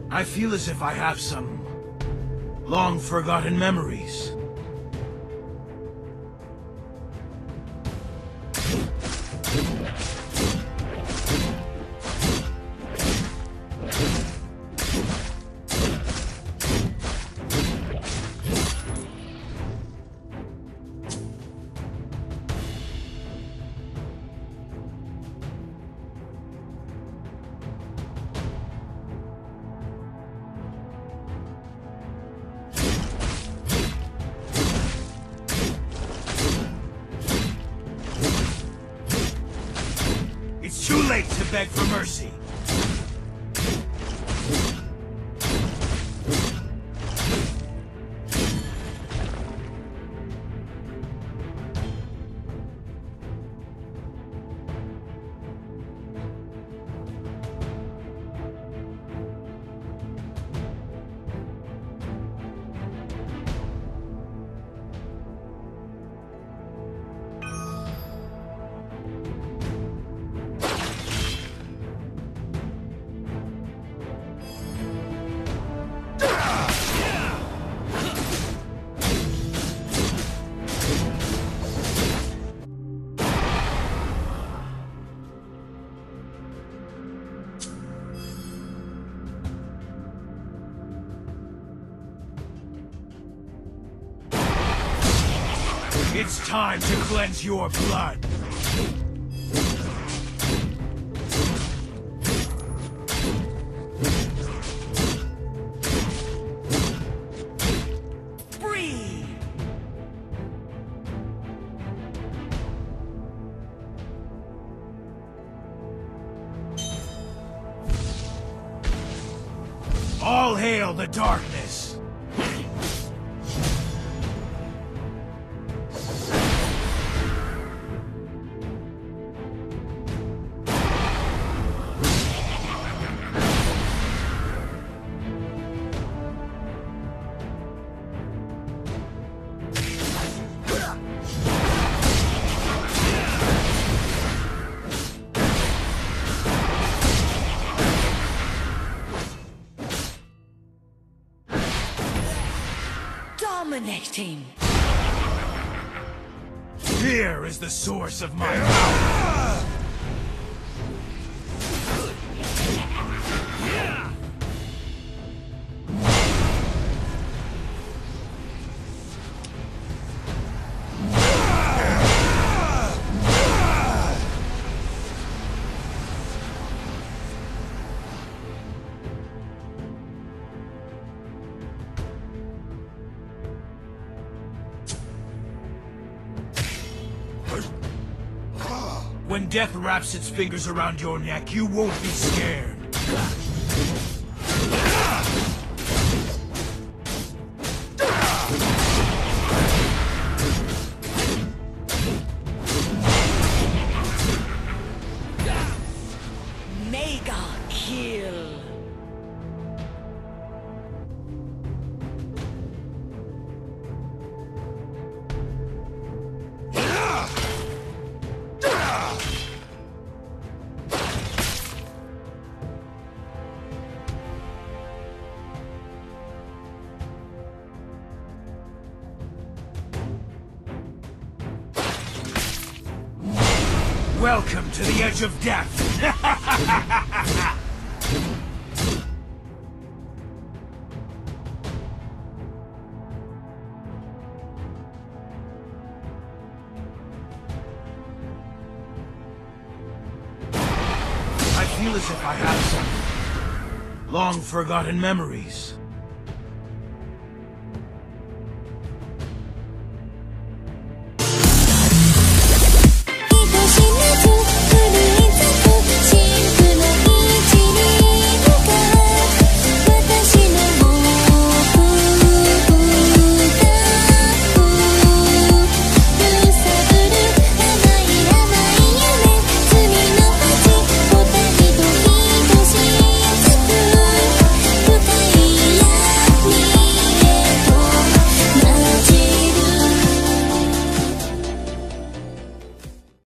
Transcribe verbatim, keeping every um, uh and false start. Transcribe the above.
I feel as if I have some long-forgotten memories. It's too late to beg for mercy. It's time to cleanse your blood. Breathe. All hail the darkness. Dominating. Fear is the source of my power. When death wraps its fingers around your neck, you won't be scared. Mega kill. Welcome to the edge of death! I feel as if I have some long-forgotten memories.